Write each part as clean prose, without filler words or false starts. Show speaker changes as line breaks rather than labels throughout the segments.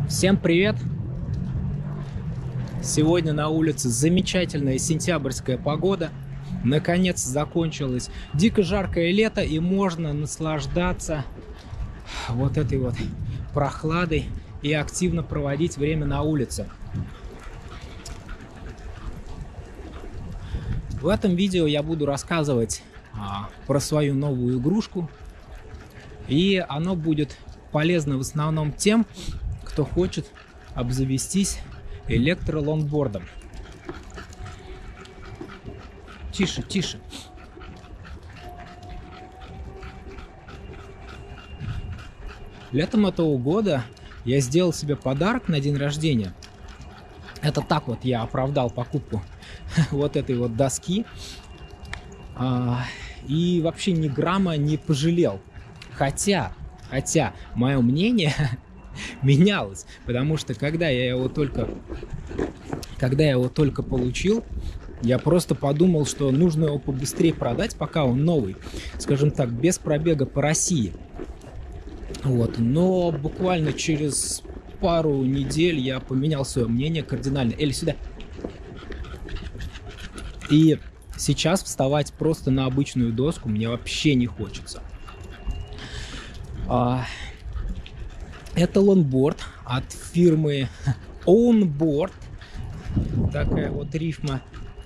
Всем привет! Сегодня на улице замечательная сентябрьская погода. Наконец закончилось дико жаркое лето, и можно наслаждаться вот этой вот прохладой и активно проводить время на улице. В этом видео я буду рассказывать про свою новую игрушку, и оно будет полезно в основном тем, кто хочет обзавестись электролонгбордом. Тише, тише. Летом этого года я сделал себе подарок на день рождения. Это так вот я оправдал покупку вот этой вот доски. И вообще ни грамма не пожалел. Хотя мое мнение менялось, потому что когда я его только получил, я просто подумал, что нужно его побыстрее продать, пока он новый, скажем так, без пробега по России. Вот. Но буквально через пару недель я поменял свое мнение кардинально. Элли, сюда. И сейчас вставать просто на обычную доску мне вообще не хочется. Это лонгборд от фирмы OwnBoard. Такая вот рифма.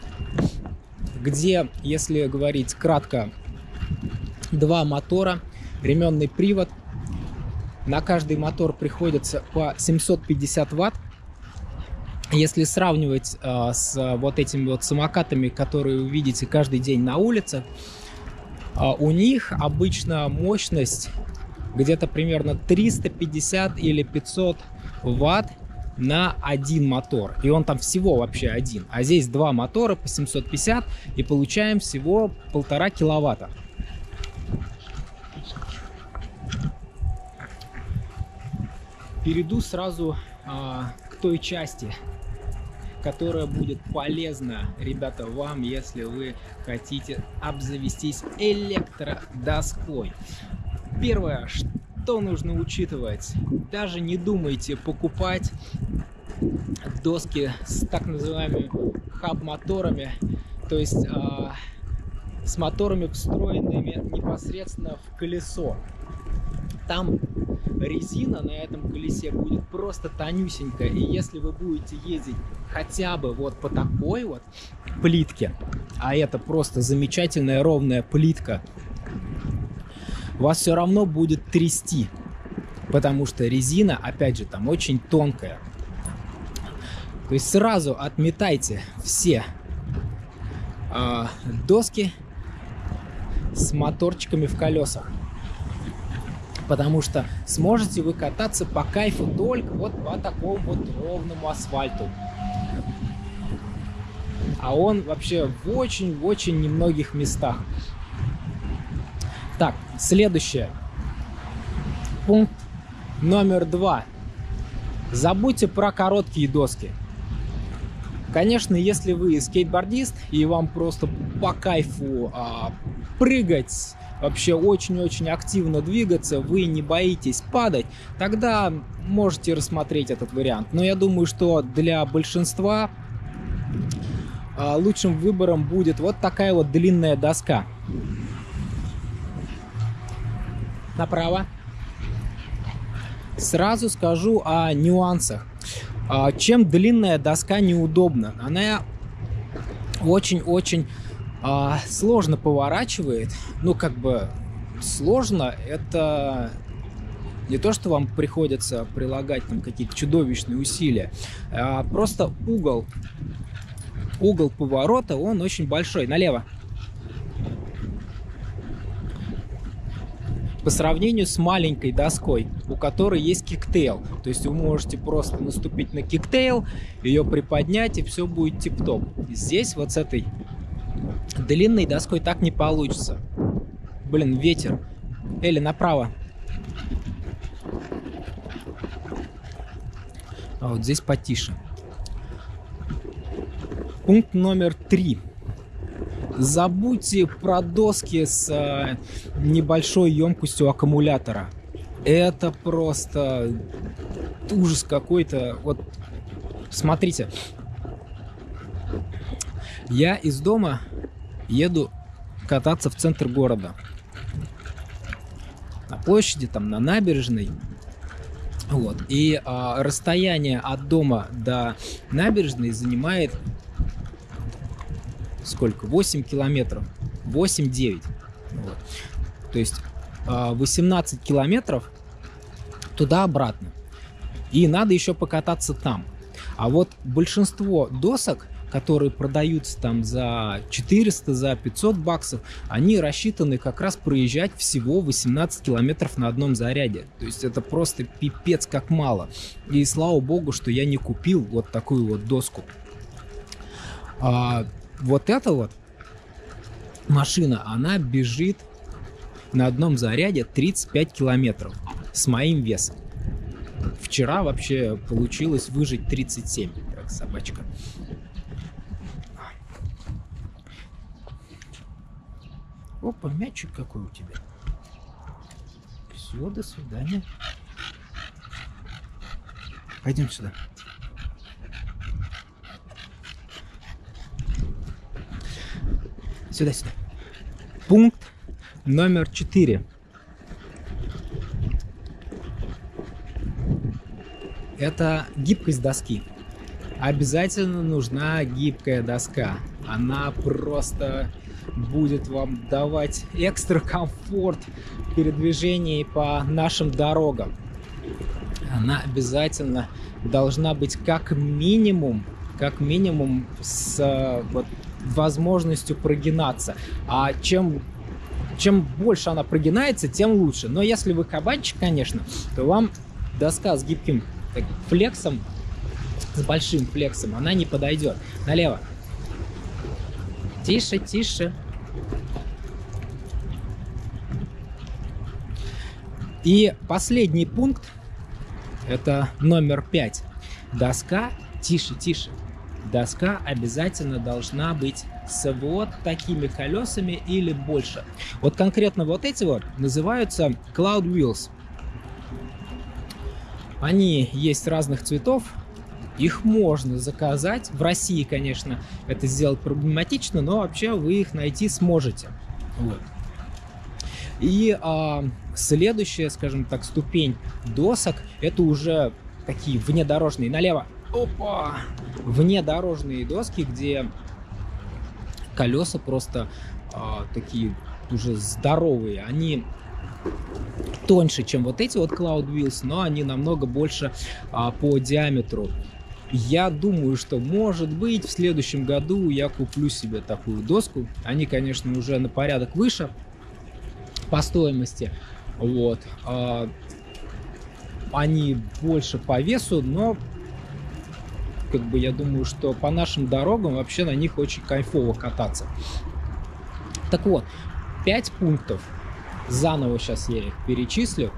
Где, если говорить кратко, два мотора, ременный привод. На каждый мотор приходится по 750 ватт. Если сравнивать с вот этими вот самокатами, которые вы видите каждый день на улицах, у них обычно мощность где-то примерно 350 или 500 ватт на один мотор. И он там всего вообще один. А здесь два мотора по 750, и получаем всего 1,5 киловатта. Перейду сразу к той части, которая будет полезна, ребята, вам, если вы хотите обзавестись электродоской. Первое, что нужно учитывать: даже не думайте покупать доски с так называемыми хаб-моторами, то есть с моторами, встроенными непосредственно в колесо. Там резина на этом колесе будет просто тонюсенькая, и если вы будете ездить хотя бы вот по такой вот плитке, а это просто замечательная ровная плитка, вас все равно будет трясти, потому что резина, опять же, там очень тонкая. То есть сразу отметайте все доски с моторчиками в колесах, потому что сможете вы кататься по кайфу только вот по такому вот ровному асфальту. А он вообще в очень немногих местах. Так, следующее. Пункт номер 2. Забудьте про короткие доски. Конечно, если вы скейтбордист и вам просто по кайфу прыгать, вообще очень активно двигаться, вы не боитесь падать, тогда можете рассмотреть этот вариант. Но я думаю, что для большинства лучшим выбором будет вот такая вот длинная доска. Направо. Сразу скажу о нюансах. Чем длинная доска неудобна? Она очень сложно поворачивает. Ну, как бы сложно. Это не то, что вам приходится прилагать там какие-то чудовищные усилия. Просто угол поворота, он очень большой. Налево. По сравнению с маленькой доской, у которой есть киктейл. То есть вы можете просто наступить на киктейл, ее приподнять, и все будет тип-топ. Здесь вот с этой длинной доской так не получится. Блин, ветер. Элли, направо. А вот здесь потише. Пункт номер 3. Забудьте про доски с небольшой емкостью аккумулятора. Это просто ужас какой-то. Вот смотрите, я из дома еду кататься в центр города. На площади, там, на набережной. Вот. И расстояние от дома до набережной занимает сколько? 8 километров. 8-9. Вот. То есть 18 километров туда-обратно. И надо еще покататься там. А вот большинство досок, которые продаются там за 400, за 500 баксов, они рассчитаны как раз проезжать всего 18 километров на одном заряде. То есть это просто пипец как мало. И слава богу, что я не купил вот такую вот доску. Вот эта вот машина, она бежит на одном заряде 35 километров с моим весом. Вчера вообще получилось выжить 37, как собачка. Опа, мячик какой у тебя. Все, до свидания. Пойдем сюда. Сюда. Пункт номер 4. Это гибкость доски. Обязательно нужна гибкая доска. Она просто будет вам давать экстра комфорт в передвижении по нашим дорогам. Она обязательно должна быть как минимум с вот, возможностью прогинаться. А чем больше она прогинается, тем лучше. Но если вы кабанчик, конечно, то вам доска с гибким флексом, с большим флексом, она не подойдет. Налево. Тише, тише. И последний пункт, это номер 5. Доска, тише. Доска обязательно должна быть с вот такими колесами или больше. Вот конкретно вот эти вот называются Cloud Wheels. Они есть разных цветов. Их можно заказать. В России, конечно, это сделать проблематично, но вообще вы их найти сможете. Вот. И следующая, скажем так, ступень досок, это уже такие внедорожные. Налево. Опа! Внедорожные доски, где колеса просто такие уже здоровые. Они тоньше, чем вот эти вот Cloud Wheels, но они намного больше по диаметру. Я думаю, что, может быть, в следующем году я куплю себе такую доску. Они, конечно, уже на порядок выше по стоимости. Вот. Они больше по весу, но как бы я думаю, что по нашим дорогам вообще на них очень кайфово кататься. Так вот, 5 пунктов. Заново сейчас я их перечислю.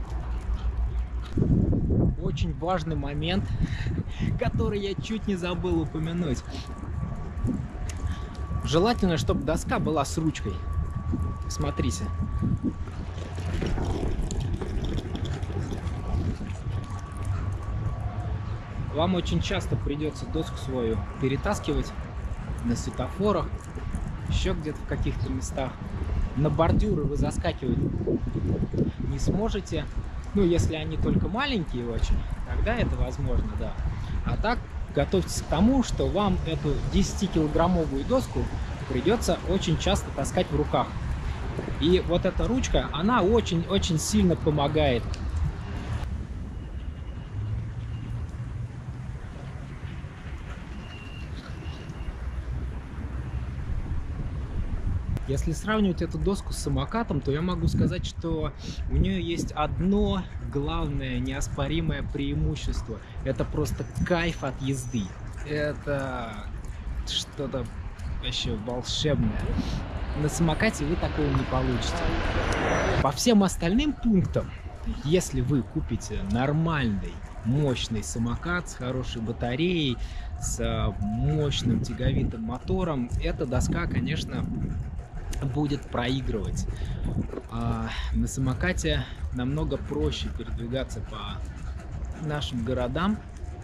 Очень важный момент, который я чуть не забыл упомянуть. Желательно, чтобы доска была с ручкой. Смотрите. Вам очень часто придется доску свою перетаскивать на светофорах, еще где-то в каких-то местах. На бордюры вы заскакивать не сможете. Ну, если они только маленькие очень, тогда это возможно, да. А так, готовьтесь к тому, что вам эту 10-килограммовую доску придется очень часто таскать в руках. И вот эта ручка, она очень-очень сильно помогает. Если сравнивать эту доску с самокатом, то я могу сказать, что у нее есть одно главное неоспоримое преимущество. Это просто кайф от езды. Это что-то вообще волшебное. На самокате вы такого не получите. По всем остальным пунктам, если вы купите нормальный, мощный самокат с хорошей батареей, с мощным тяговитым мотором, эта доска, конечно, будет проигрывать. На самокате намного проще передвигаться по нашим городам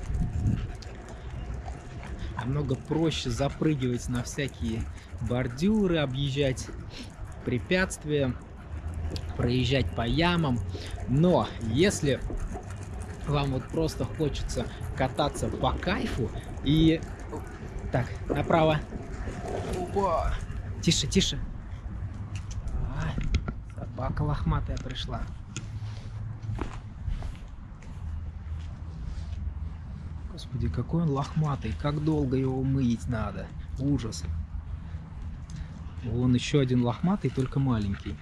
намного проще запрыгивать на всякие бордюры, объезжать препятствия, проезжать по ямам. Но если вам вот просто хочется кататься по кайфу и... Так, направо. Опа! Тише, тише. Собака лохматая пришла. Господи, какой он лохматый. Как долго его мыть надо. Ужас. Вон еще один лохматый, только маленький.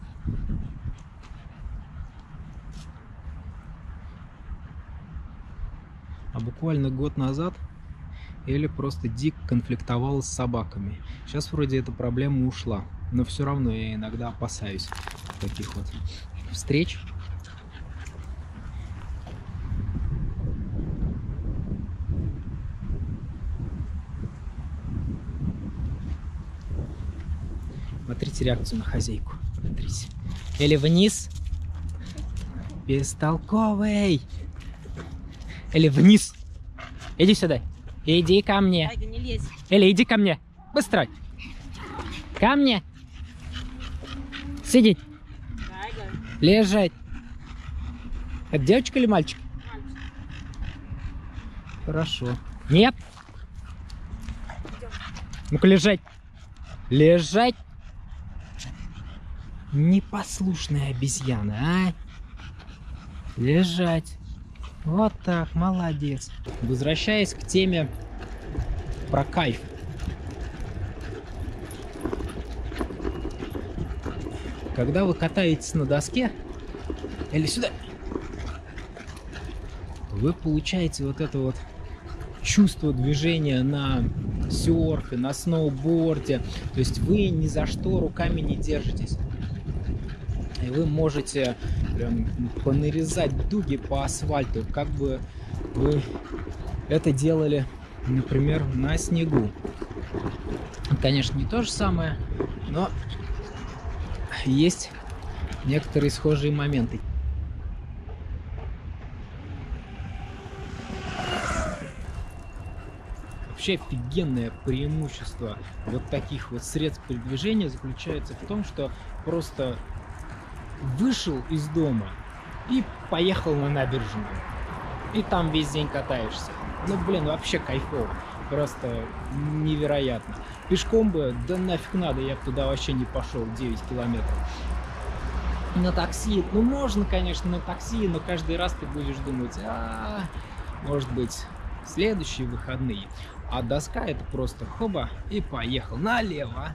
А буквально год назад Эля просто дико конфликтовала с собаками. Сейчас вроде эта проблема ушла. Но все равно я иногда опасаюсь таких вот встреч. Смотрите реакцию на хозяйку. Смотрите. Эля, вниз. Бестолковый. Эля, вниз. Иди сюда. Иди ко мне.
Айга, не лезь.
Эля, иди ко мне. Быстро. Ко мне. Сидеть.
Айга.
Лежать. Это девочка или мальчик?
Мальчик.
Хорошо. Нет. Ну-ка, лежать. Лежать. Непослушная обезьяна, а? Лежать. Вот так, молодец. Возвращаясь к теме про кайф. Когда вы катаетесь на доске, или сюда, вы получаете вот это вот чувство движения на серфе, на сноуборде. То есть вы ни за что руками не держитесь. И вы можете прям понарезать дуги по асфальту, как бы вы это делали, например, на снегу. Конечно, не то же самое, но есть некоторые схожие моменты. Вообще офигенное преимущество вот таких вот средств передвижения заключается в том, что просто вышел из дома и поехал на набережную. И там весь день катаешься. Ну, блин, вообще кайфово. Просто невероятно. Пешком бы, да нафиг надо, я бы туда вообще не пошел, 9 километров. На такси, ну можно, конечно, на такси, но каждый раз ты будешь думать, может быть, следующие выходные. А доска это просто хоба и поехал налево.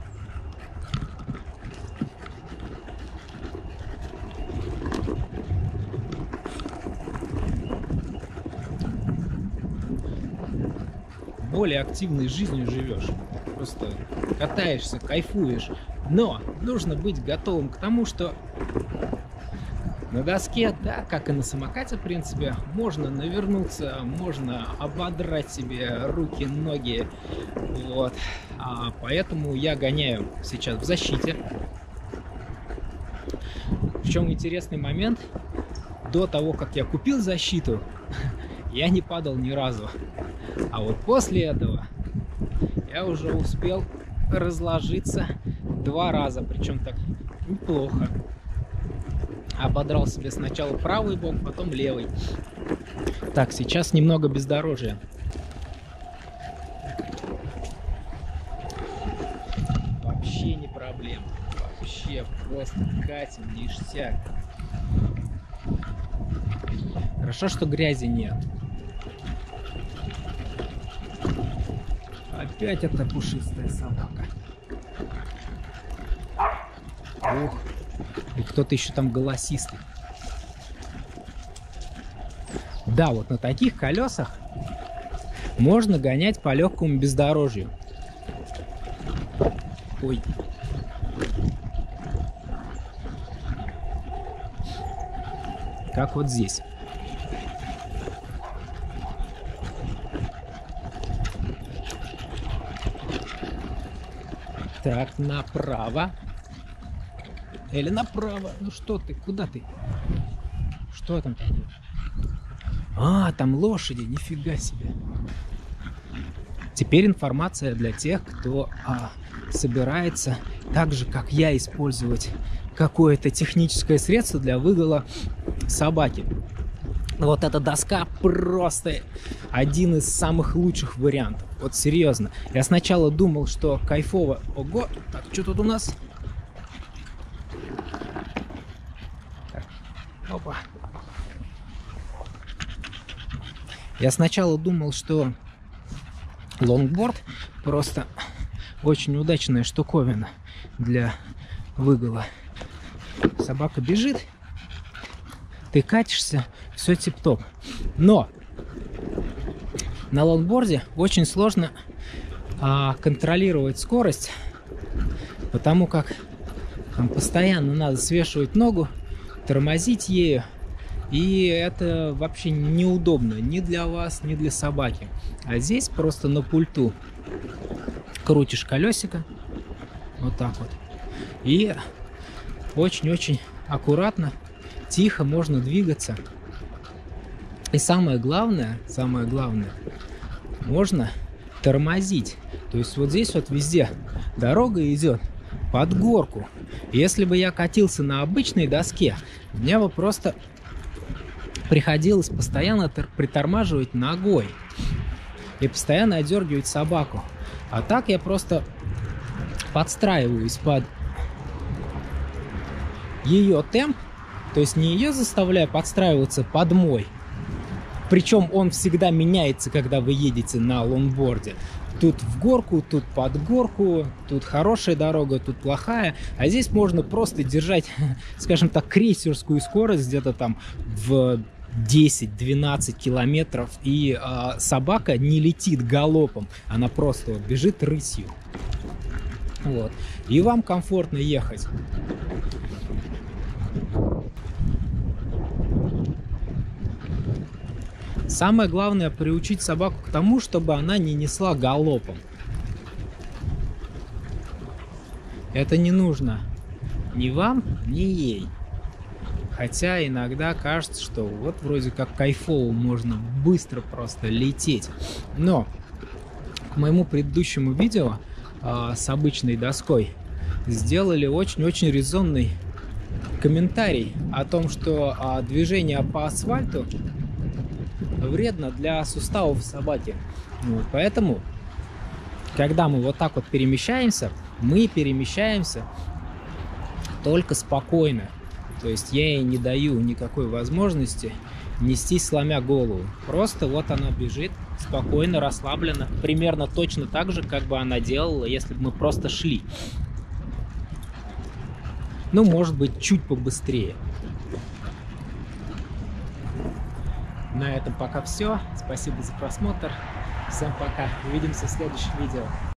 Более активной жизнью живешь. Просто катаешься, кайфуешь. Но нужно быть готовым к тому, что на доске, да, как и на самокате, в принципе, можно навернуться, можно ободрать себе руки, ноги. Вот. Поэтому я гоняю сейчас в защите. Причем интересный момент. До того, как я купил защиту, я не падал ни разу. А вот после этого я уже успел разложиться 2 раза, причем так неплохо. Ободрал себе сначала правый бок, потом левый. Так, сейчас немного бездорожья. Вообще не проблема. Вообще просто катим, ништяк. Хорошо, что грязи нет. Опять эта пушистая собака. Ох, и кто-то еще там голосистый. Да, вот на таких колесах можно гонять по легкому бездорожью. Ой. Как вот здесь. Так, направо. Или направо. Ну что ты? Куда ты? Что там ты делаешь? А, там лошади, нифига себе. Теперь информация для тех, кто собирается так же, как я, использовать какое-то техническое средство для выгула собаки. Вот эта доска просто один из самых лучших вариантов. Вот серьезно. Я сначала думал, что кайфово. Ого, так, что тут у нас? Так, опа. Я сначала думал, что лонгборд просто очень удачная штуковина для выгула. Собака бежит, ты катишься, все тип-топ. Но на лонгборде очень сложно контролировать скорость, потому как там постоянно надо свешивать ногу, тормозить ею, и это вообще неудобно ни для вас, ни для собаки. А здесь просто на пульту крутишь колесико, вот так вот, и очень-очень аккуратно, тихо можно двигаться. И самое главное, можно тормозить. То есть вот здесь вот везде дорога идет под горку. Если бы я катился на обычной доске, мне бы просто приходилось постоянно притормаживать ногой и постоянно одергивать собаку. А так я просто подстраиваюсь под ее темп, то есть не ее заставляю подстраиваться под мой. Причем он всегда меняется, когда вы едете на лонгборде. Тут в горку, тут под горку, тут хорошая дорога, тут плохая. А здесь можно просто держать, скажем так, крейсерскую скорость где-то там в 10-12 километров. И собака не летит галопом, она просто вот бежит рысью. Вот. И вам комфортно ехать. Самое главное — приучить собаку к тому, чтобы она не несла галопом. Это не нужно ни вам, ни ей. Хотя иногда кажется, что вот вроде как кайфово, можно быстро просто лететь. Но к моему предыдущему видео с обычной доской сделали очень-очень резонный комментарий о том, что движение по асфальту вредно для суставов собаки. Вот, поэтому, когда мы вот так вот перемещаемся, мы перемещаемся только спокойно. То есть я ей не даю никакой возможности нестись, сломя голову. Просто вот она бежит спокойно, расслабленно. Примерно точно так же, как бы она делала, если бы мы просто шли. Ну, может быть, чуть побыстрее. На этом пока все. Спасибо за просмотр. Всем пока. Увидимся в следующем видео.